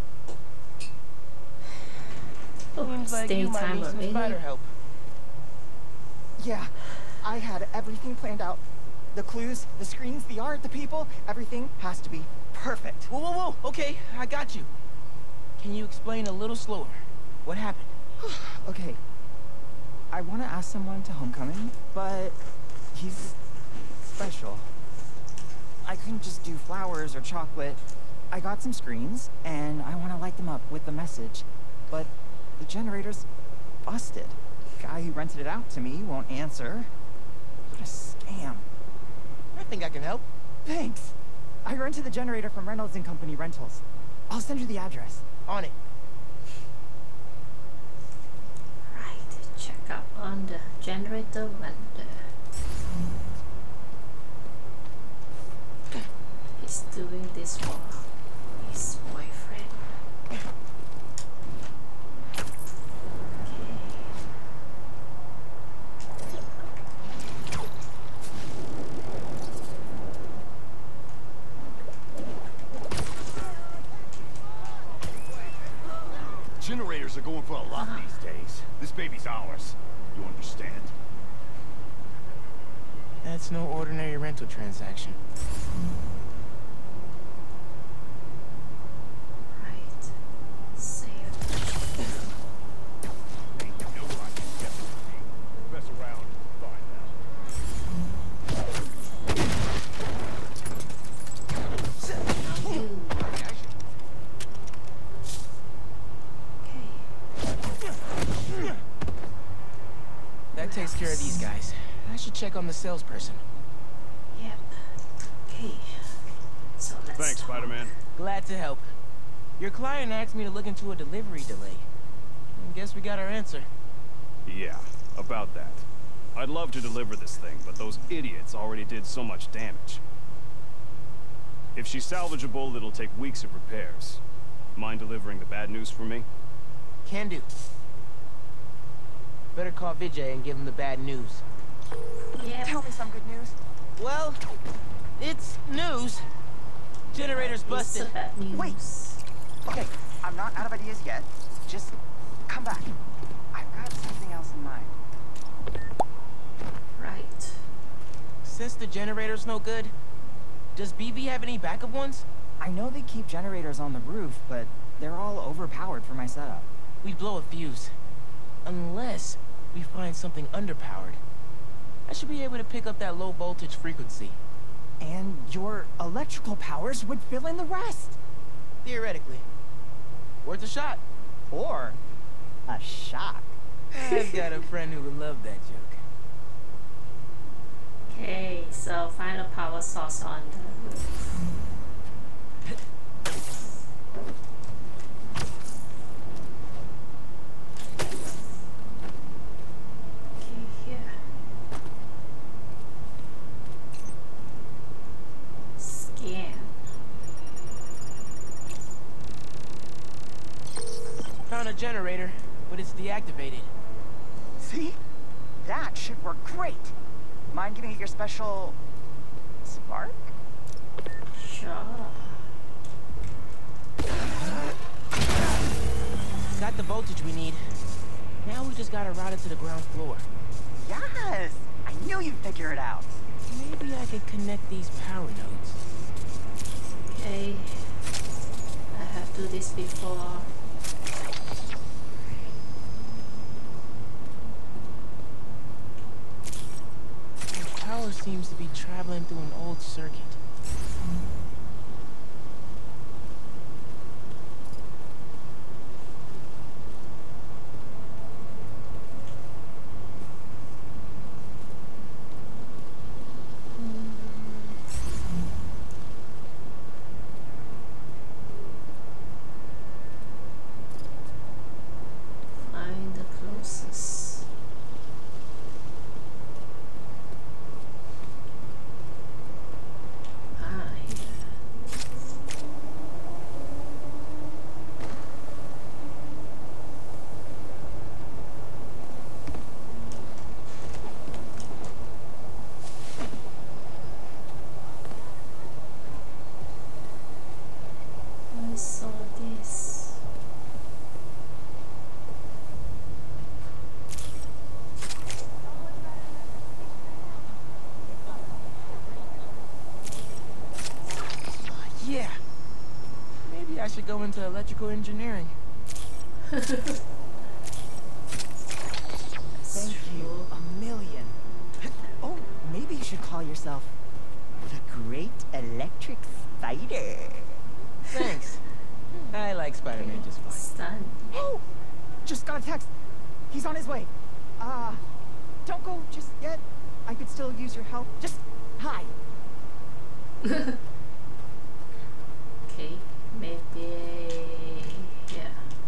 Oh, Seems like stay you might time need some already. spider help. Yeah, I had everything planned out. The clues, the screens, the art, the people, everything has to be perfect. Whoa, whoa, whoa. Okay, I got you. Can you explain a little slower? What happened? Okay. I want to ask someone to homecoming, but he's special. I couldn't just do flowers or chocolate. I got some screens, and I want to light them up with the message, but the generator's busted. The guy who rented it out to me won't answer. What a scam. I think I can help. Thanks. I rented the generator from Reynolds & Company Rentals. I'll send you the address. On it. Right, check out on the generator vendor. He's doing this for his boyfriend. Generators are going for a lot these days. This baby's ours. You understand? That's no ordinary rental transaction. Right. Save. Ain't nobody get with me. Mess around, find Now you. That takes care of these guys. I should check on the salesperson. Yep. Okay. So let's Thanks, talk. Spider-Man. Glad to help. Your client asked me to look into a delivery delay. I guess we got our answer. Yeah, about that. I'd love to deliver this thing, but those idiots already did so much damage. If she's salvageable, it'll take weeks of repairs. Mind delivering the bad news for me? Can do. Better call Vijay and give him the bad news. Yeah. Tell me some good news. Well, it's news. Generator's busted. Wait. Okay, I'm not out of ideas yet. Just come back. I've got something else in mind. Right. Since the generator's no good, does BB have any backup ones? I know they keep generators on the roof, but they're all overpowered for my setup. We'd blow a fuse. Unless we find something underpowered. I should be able to pick up that low voltage frequency. And your electrical powers would fill in the rest. Theoretically. Worth a shot. Or a shot. I've got a friend who would love that joke. Okay, so find a power source on the roof. run a generator, but it's deactivated. See? That should work great. Mind giving it your special... spark? Sure. Got the voltage we need. Now we just gotta route it to the ground floor. Yes! I knew you'd figure it out. Maybe I could connect these power nodes. Okay. I have to do this before. The power seems to be traveling through an old circuit. Find the closest. Ah, here. I saw this. Yeah. Maybe I should go into electrical engineering. Thank you a million. Oh, maybe you should call yourself the Great Electric Spider. Thanks. I like Spider-Man just fine. Stunned. Oh! Just got a text. He's on his way. Don't go just yet. I could still use your help. Just hi. Okay, maybe. Yeah.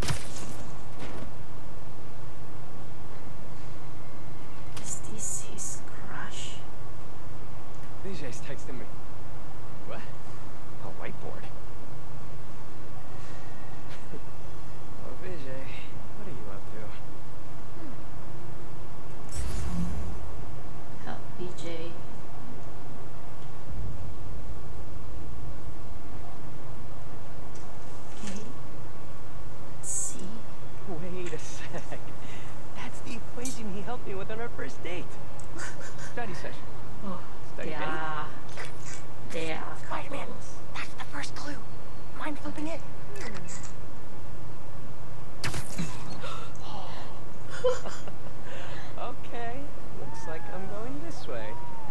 Is this his crush? Vijay's texting me. What? A whiteboard. Oh, Vijay, what are you up to? Help BJ. Okay. Let's see. Wait a sec. That's the equation he helped me with on our first date. Study session. Oh, Study date. They are Spider-Man, couples. that's the first clue. Mind flipping it? Okay, looks like I'm going this way.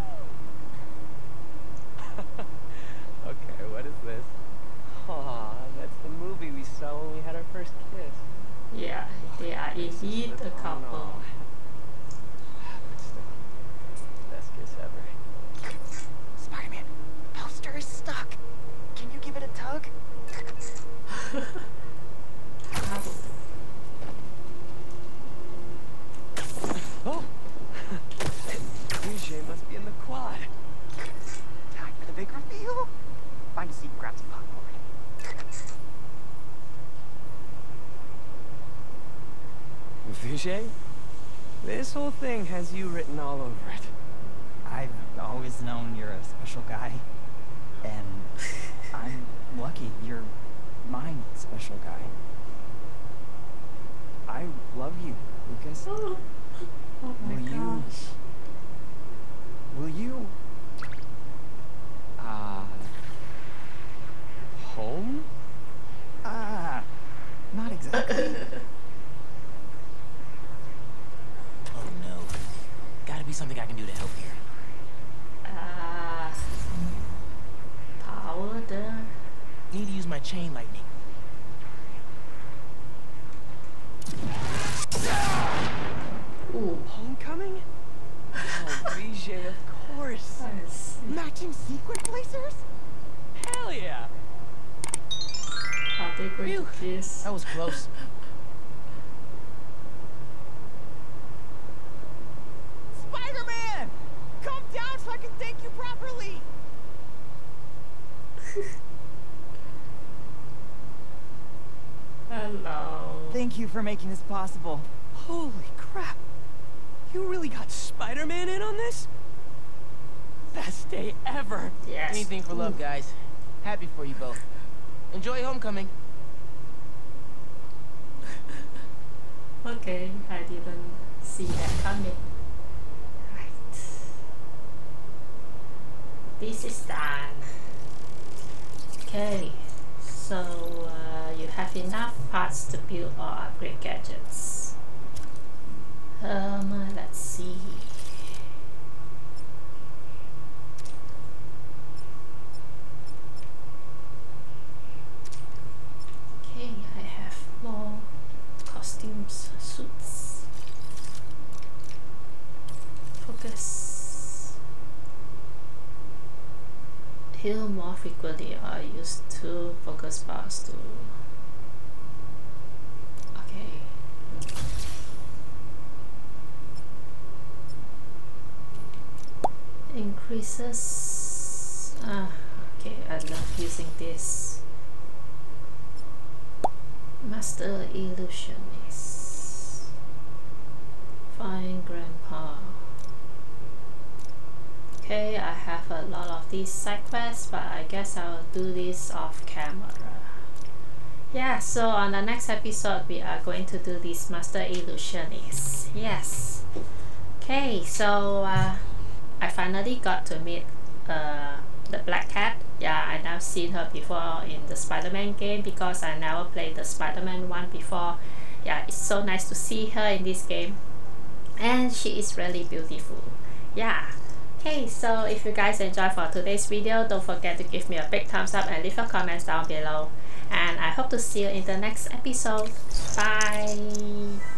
Okay, what is this? Aw, that's the movie we saw when we had our first kiss. Yeah, they are indeed a couple. But still, best kiss ever. Spider-Man, poster is stuck. Can you give it a tug? Oh! Vijay must be in the quad. Time for the big reveal. Find a seat and grab some popcorn. Vijay, this whole thing has you written all over it. I've always known you're a special guy. And I'm lucky you're my special guy. I love you, Lucas. Oh my gosh. Will you... home? Not exactly. Oh no. Gotta be something I can do to help here. Power there. Need to use my chain lightning. Ooh. Homecoming? Oh, Vijay, of course. Matching sequin placers? Hell yeah! Are they going to kiss? That was close. Spider-Man! Come down so I can thank you properly! I Hello. Thank you for making this possible. Holy crap. You really got Spider-Man in on this? Best day ever. Yes. Anything for love, guys. Happy for you both. Enjoy homecoming. Okay, I didn't see that coming. Right. This is done. Okay, so you have enough parts to build or upgrade gadgets. Let's see. Okay, I have more costumes, suits. Focus. Heal more frequently or use 2 focus bars to. Okay. Increases. Okay, I love using this. Master Illusionist. Find Grandpa. Okay, I have a lot of these side quests, but I guess I'll do this off camera. Yeah, so on the next episode we are going to do this Master Illusionist. Yes. Okay, so I finally got to meet the Black Cat. Yeah, I now seen her before in the Spider-Man game because I never played the Spider-Man one before. Yeah, it's so nice to see her in this game. And she is really beautiful. Yeah. Okay, so if you guys enjoyed for today's video, don't forget to give me a big thumbs up and leave your comments down below. And I hope to see you in the next episode. Bye!